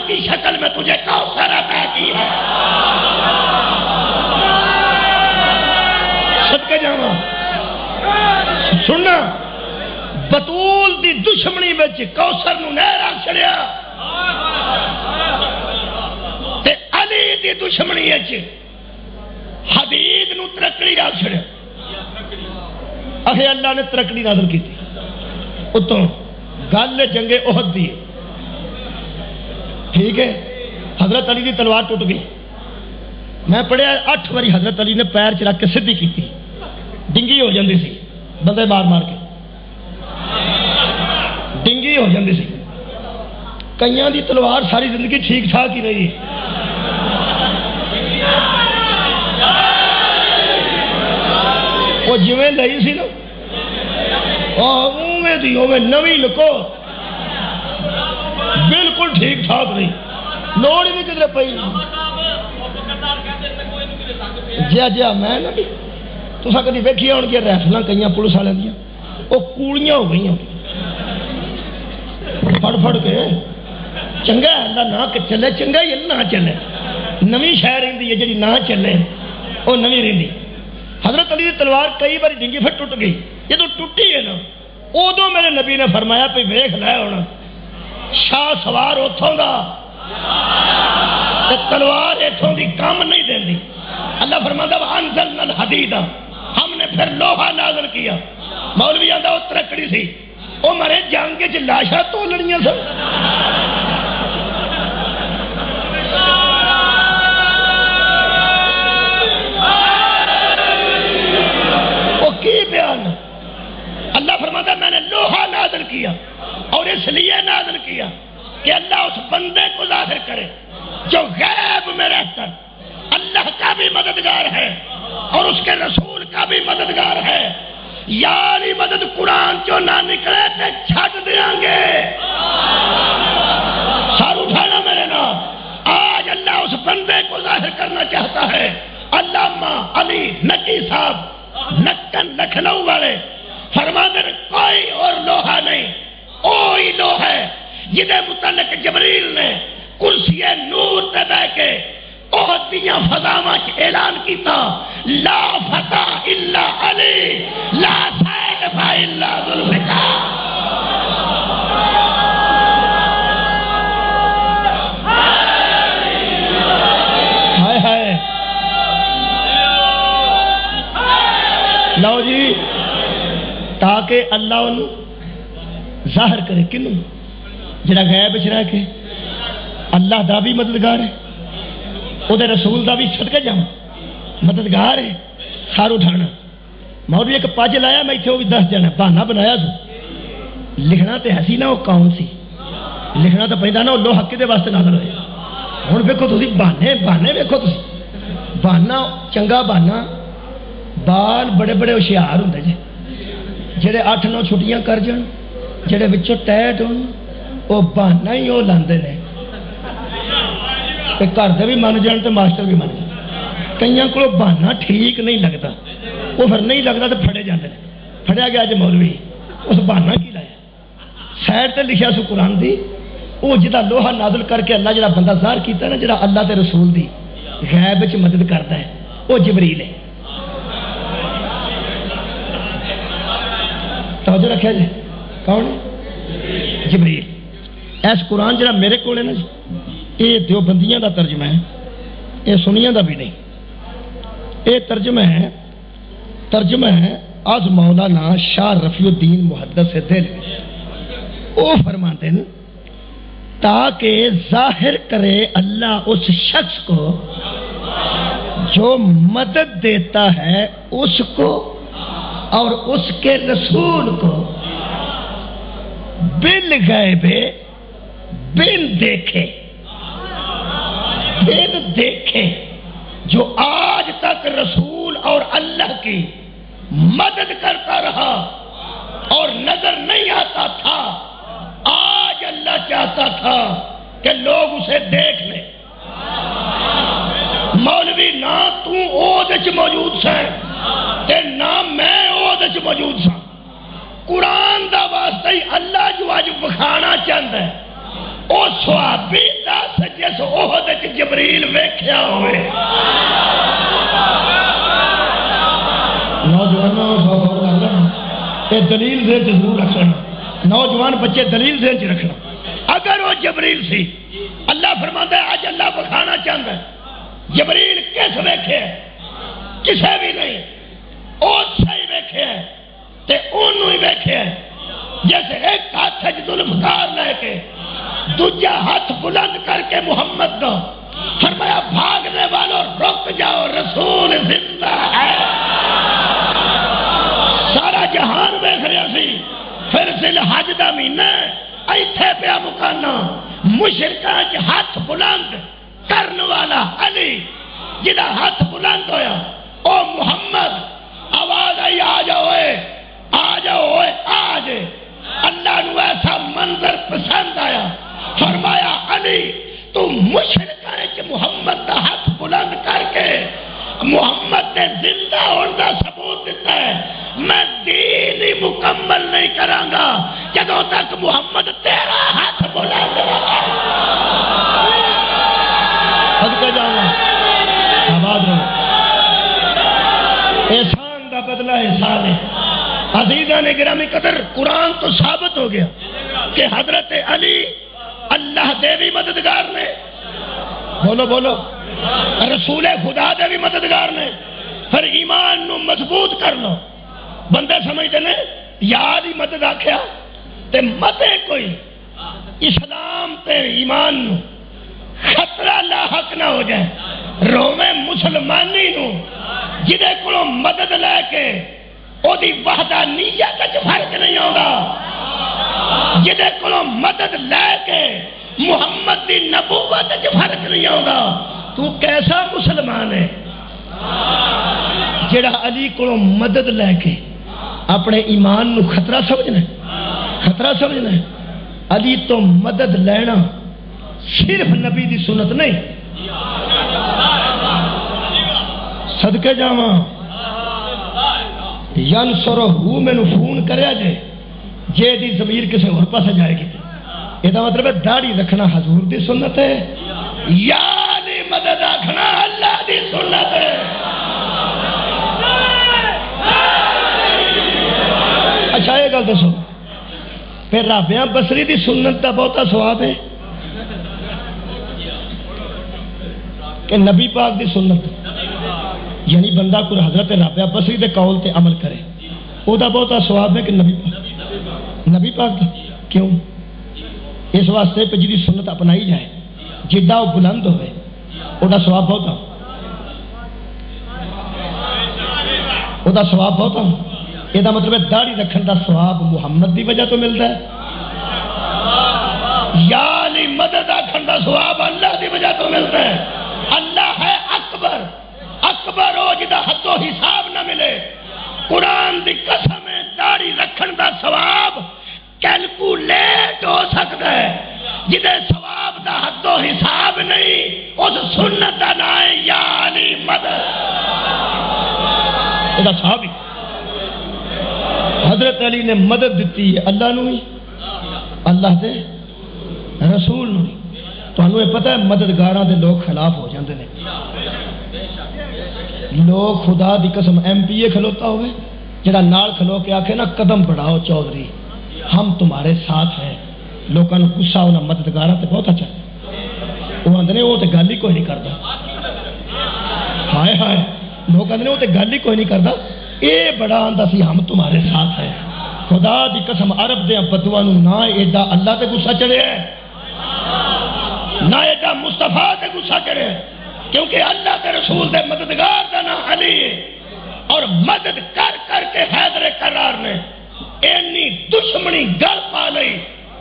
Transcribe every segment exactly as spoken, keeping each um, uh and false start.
کی شکل میں تجھے کوثر عطا کی ہے۔ صدقے جاواں سننا، بطول دی دشمنی وچ کوثر نو نہر آکھ چھڑیا تے علی دی دشمنی وچ حدید نو ترکڑی آکھ چھڑیا۔ اکھے اللہ نے ترکڑی نازل کی تھی اتوں گل جنگ احد دی، ٹھیک ہے، حضرت علی دی تلوار ٹوٹ گئی۔ میں پڑھیا اٹھ واری حضرت علی نے پیر چ رکھ کے سدھی کی، ڈنگی ہو جاندی سی، بندے مار مار کے ڈنگی ہو جاندی سی۔ کئیاں دی تلوار ساری زندگی ٹھیک ٹھاک ہی رہی، وہ جویں لئی سی نا اوویں دی اوویں نویں لکو بالکل ٹھیک ٹھاک نہیں، لوڑ ہی نہیں کدھر پئی۔ جا جا میں نا تساں کدی ویکھیا ہون گیا رائفلاں کئیاں پولیس والے دیاں وہ کوڑیاں ہو گئی پھڑ پھڑ کے، چنگا ہے اللہ نہ چلے، چنگا ہی نہ چلے، نویں شے رہندی ہے جڑی نہ چلے وہ نویں رہندی۔ حضرت علی دی تلوار کئی بار ڈنگی پھر ٹوٹ گئی، جدو ٹوٹی ہے نا ادو میرے نبی نے فرمایا پہ ویکھ لے ہونا شاہ سوار اتوں دا تلوار اتوں دی کام نہیں دیندی۔ اللہ فرماتا انزلنا الحدید، ہم نے پھر لوہا نازل کیا۔ مولوی آندا وہ ترکڑی سی، وہ مرے جنگ چ لاشاں تولڑیاں سن۔ وہ کی بیان، اللہ فرماتا میں نے لوہا نازل کیا اور اس لیے نازل کیا کہ اللہ اس بندے کو ظاہر کرے جو غیب میں رہ کر اللہ کا بھی مددگار ہے اور اس کے رسول کا بھی مددگار ہے۔ یاری مدد قرآن جو نہ نکلے تے چھٹ دیاں گے۔ سر اٹھانا میرے نام، آج اللہ اس بندے کو ظاہر کرنا چاہتا ہے۔ علامہ علی نقی صاحب نکن لکھنؤ والے فرماتے ہیں کوئی اور لوہا نہیں، وہی لوہا ہے جنہیں متعلق جبریل نے کرسی نور تے بیٹھ کے احد دیاں فضاواں وچ اعلان کیتا، لا فتح الا علی، لا سیف الا ذوالفقار۔ ہائے ہائے، لو جی، تاکہ اللہ انہوں ظاہر کرے کنوں جڑا غیب وچ رہ کے اللہ دا بھی مددگار ہے، او دے رسول دا بھی صدقے جاواں مددگار ہے۔ سار اٹھانا مولوی ایک پج لایا میں اتنے وہ بھی دس جانا بہانا بنایا سو، لکھنا تے ہسی نا وہ کون سی، لکھنا تو پہنتا نا وہ لوہا کدے واسطے نازل ہوئے۔ ہوں ویکھو تسی بہانے بہانے ویکھو تسی، بہانا چنگا بہانا بال بڑے بڑے ہوشیار ہوندے جے، جڑے اٹھ نو چھٹیاں کر جان، جڑے وچوں ٹیٹ ہون وہ بہانا ہی وہ لاندے نے، گھر دے بھی من جان تو ماسٹر بھی من جان۔ کئیاں کو بہانا ٹھیک نہیں لگتا، وہ پھر نہیں لگتا تو پھڑے جاندے نے، پھڑیا گیا جی مولوی اس بہانا کی لایا، سائڈ تے لکھیا سو قرآن دی، وہ جدا لوہا نازل کر کے اللہ جڑا بندہ ظاہر کیتا ہے نا، جڑا اللہ تے رسول دی غیب وچ مدد کرتا ہے، وہ جبریل ہے۔ توجہ رکھیا جی، کون ہے؟ جبریل۔ ایس قرآن جڑا میرے کول ہے نا جی، یہ دیوبندیاں دا ترجمہ ہے، یہ سنیاں دا بھی نہیں، یہ ترجمہ ہے ترجمہ ہے از مولانا شاہ رفیع الدین محدث دہلوی۔ وہ فرماتے ہیں تاکہ ظاہر کرے اللہ اس شخص کو جو مدد دیتا ہے اس کو اور اس کے رسول کو بالغیب بن دیکھے بن دیکھے، جو آج تک رسول اور اللہ کی مدد کرتا رہا اور نظر نہیں آتا تھا، آج اللہ چاہتا تھا کہ لوگ اسے دیکھ لیں۔ مولوی نہ تو عہد چ موجود سیں تے نہ میں عہد چ موجود ساں، قرآن دا واسطہ ہی اللہ جو اج بخانا چاہتا ہے، او صحابی دس وچ جبریل ویکھیا ہوئے نوجوانوں غور کر لیں یہ دلیل ذہن چ ضرور رکھنا نوجوان بچے دلیل ذہن چ رکھنا اگر وہ جبریل سی اللہ فرماتا ہے آج اللہ بکھانا چاہتا ہے جبریل کس ویکھے کسے بھی نہیں او صحیح ویکھے تے اونوں ہی ویکھے جیسے ایک ہاتھ ظلمدار لے کے دوجا ہاتھ بلند کر کے محمد کا فرمایا بھاگنے والوں رک جاؤ رسول زندہ ہے سارا جہان دیکھ رہا سی پھر ذی الحج دا مہینہ ایتھے پیا مکانا مشرکاں چ ہاتھ بلند کرن والا علی جدا ہاتھ بلند ہویا او محمد آواز آئی آ جاؤ اے آ جاؤ اے آج اللہ نو ایسا منظر پسند آیا فرمایا علی تو مشرکاں چ محمد دا ہاتھ بلند کر کے محمد نے زندہ ہونے کا ثبوت دیتا ہے میں دین ہی مکمل نہیں کراں گا جدوں تک محمد تیرا ہاتھ بلند رہے صدقے جاؤں آباد رہو احسان دا بدلہ احسان ہے عزیزان گرامی قدر قرآن تو ثابت ہو گیا کہ حضرت علی اللہ دے بھی مددگار نے بولو بولو رسول خدا دے بھی مددگار نے پھر ایمان نو مضبوط کر لو بندے سمجھتے نے یاد ہی مدد آکھیا تے متے کوئی اسلام تے ایمان نو خطرہ لاحق نہ ہو جائے رومے مسلمانی نو جدے کو مدد لے کے او دی وحدانیت وچ فرق نہیں ہوگا جدے کو مدد لے کے محمد دی نبوت وچ فرق نہیں ہوگا تو کیسا مسلمان ہے جڑا علی کو مدد لے کے اپنے ایمان نو خطرہ سمجھنا ہے خطرہ سمجھنا ہے علی تو مدد لینا صرف نبی دی سنت نہیں صدقے جاواں ینصرہ میں نو فون کریا جے جے دی ضمیر کسے اور پاسے جائے گی یہ مطلب ہے داڑھی رکھنا حضور دی سنت ہے یا علی مدد رکھنا اللہ دی سنت ہے اچھا یہ گل دسو پھر رابعہ بصری دی سنت دا بہتا ثواب ہے کہ نبی پاک دی سنت یعنی بندہ کو حضرت رابعہ بصری دے قول تے عمل کرے او دا بہتا ثواب ہے کہ نبی پاک نبی پاک دا کیوں اس واسطے پہ جی سنت اپنائی جائے جدہ وہ بلند ہوئے او دا ثواب بہتا او دا ثواب بہتا یہ دا مطلب ہے داڑھی رکھن دا ثواب محمد دی وجہ تو ملتا ہے یا علی مدد رکھن دا ثواب اللہ دی وجہ تو ملتا ہے اللہ ہے اکبر اکبر ہو جدہ حد و حساب نہ ملے قرآن دی قسم ہے داڑھی رکھن دا ثواب کیلکولیٹ ہو سکتا ہے جدے ثواب دا حد و حساب نہیں اس سنت دا نام ہے یا علی مدد یہ صحابی حضرت علی نے مدد دیتی ہے اللہ نو ہی اللہ دے رسول نو تو انہوں نے پتہ ہے مددگاراں دے لوگ خلاف ہو جاندے نے لوگ خدا دی قسم ایم پی اے کھلوتا ہوئے جڑا نال کھلو کے آکھے نا قدم بڑھاؤ چودھری ہم تمہارے ساتھ ہیں لوگوں نے غصہ ہونا مددگاراں تے بہت اچھا وہ آندے نے وہ تے گل ہی کوئی نہیں کردا ہائے ہائے لوگ آندے نے وہ تے گل ہی کوئی نہیں کردا اے بڑا آندا سی ہم تمہارے ساتھ ہیں خدا دی قسم عرب دے بدواں نو نہ ایڈا اللہ تے غصہ چڑھے نہ ایڈا مصطفیٰ تے غصہ چڑھے کیونکہ اللہ کے رسول دے مددگار دا نام علی ہے اور مدد کر کر کے حیدر کرار نے اینی دشمنی گل پا لئی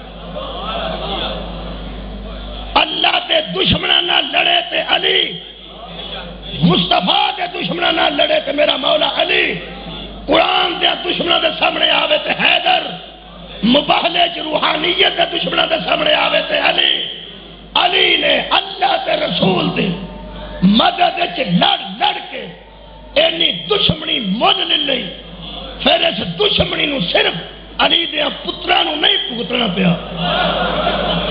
اللہ دے دشمناں نہ لڑے تے علی مصطفیٰ دے دشمناں نہ لڑے تے میرا مولا علی قرآن دے دشمناں دے سامنے آوے تے حیدر مباہلے چ روحانیت دے دشمناں دے سامنے آوے تے علی علی نے اللہ کے رسول دے مدد چ لڑ لڑ کے اینی دشمنی مول لے لئی پھر اس دشمنی نو صرف علی دے پتراں نو نہیں بھگتنا پیا